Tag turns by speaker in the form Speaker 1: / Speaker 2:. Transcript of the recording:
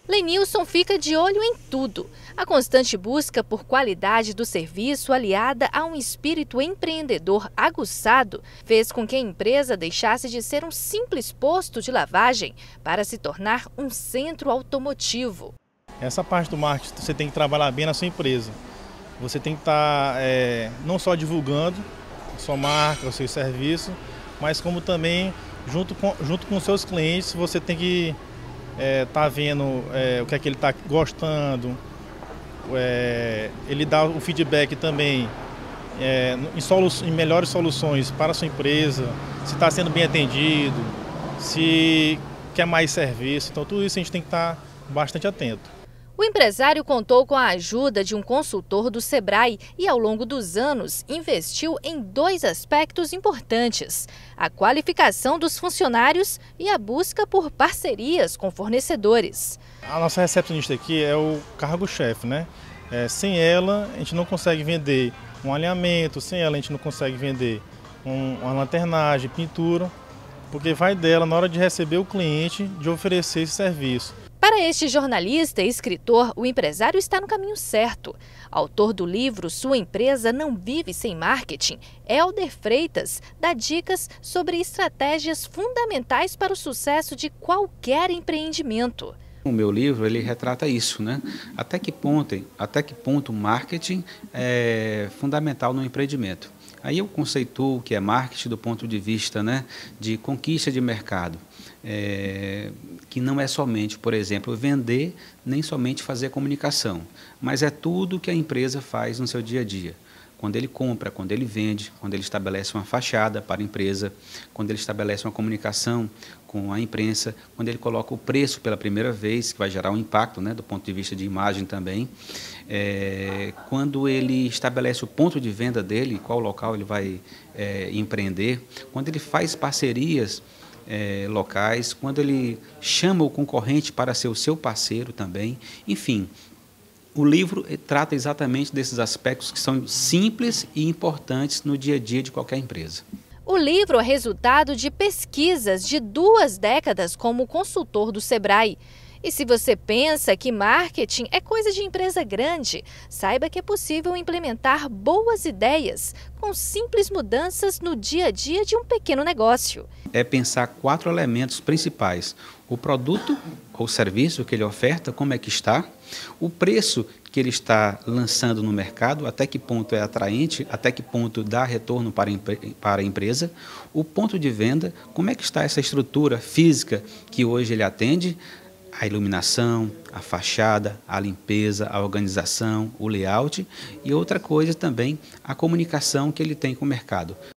Speaker 1: Lenilson fica de olho em tudo. A constante busca por qualidade do serviço, aliada a um espírito empreendedor aguçado, fez com que a empresa deixasse de ser um simples posto de lavagem para se tornar um centro automotivo.
Speaker 2: Essa parte do marketing você tem que trabalhar bem na sua empresa. Você tem que estar não só divulgando a sua marca, o seu serviço, mas como também, junto com os seus clientes, você tem que tá vendo o que é que ele está gostando, ele dá o feedback também em melhores soluções para a sua empresa, se está sendo bem atendido, se quer mais serviço. Então tudo isso a gente tem que estar bastante atento.
Speaker 1: O empresário contou com a ajuda de um consultor do Sebrae e, ao longo dos anos, investiu em dois aspectos importantes: a qualificação dos funcionários e a busca por parcerias com fornecedores.
Speaker 2: A nossa recepcionista aqui é o cargo-chefe, né? Sem ela, a gente não consegue vender um alinhamento, sem ela a gente não consegue vender uma lanternagem, pintura, porque vai dela, na hora de receber o cliente, de oferecer esse serviço.
Speaker 1: Para este jornalista e escritor, o empresário está no caminho certo. Autor do livro Sua Empresa Não Vive Sem Marketing, Hélder Freitas dá dicas sobre estratégias fundamentais para o sucesso de qualquer empreendimento.
Speaker 3: O meu livro ele retrata isso, né? Até que ponto o marketing é fundamental no empreendimento. Aí eu conceituo o que é marketing do ponto de vista, né, de conquista de mercado, que não é somente, por exemplo, vender, nem somente fazer comunicação, mas é tudo que a empresa faz no seu dia a dia. Quando ele compra, quando ele vende, quando ele estabelece uma fachada para a empresa, quando ele estabelece uma comunicação com a imprensa, quando ele coloca o preço pela primeira vez, que vai gerar um impacto, né, do ponto de vista de imagem também, quando ele estabelece o ponto de venda dele, qual local ele vai empreender, quando ele faz parcerias locais, quando ele chama o concorrente para ser o seu parceiro também, enfim. O livro trata exatamente desses aspectos que são simples e importantes no dia a dia de qualquer empresa.
Speaker 1: O livro é resultado de pesquisas de 2 décadas como consultor do Sebrae. E se você pensa que marketing é coisa de empresa grande, saiba que é possível implementar boas ideias com simples mudanças no dia a dia de um pequeno negócio.
Speaker 3: É pensar 4 elementos principais: o produto ou serviço que ele oferta, como é que está, o preço que ele está lançando no mercado, até que ponto é atraente, até que ponto dá retorno para a empresa, o ponto de venda, como é que está essa estrutura física que hoje ele atende, a iluminação, a fachada, a limpeza, a organização, o layout, e outra coisa também, a comunicação que ele tem com o mercado.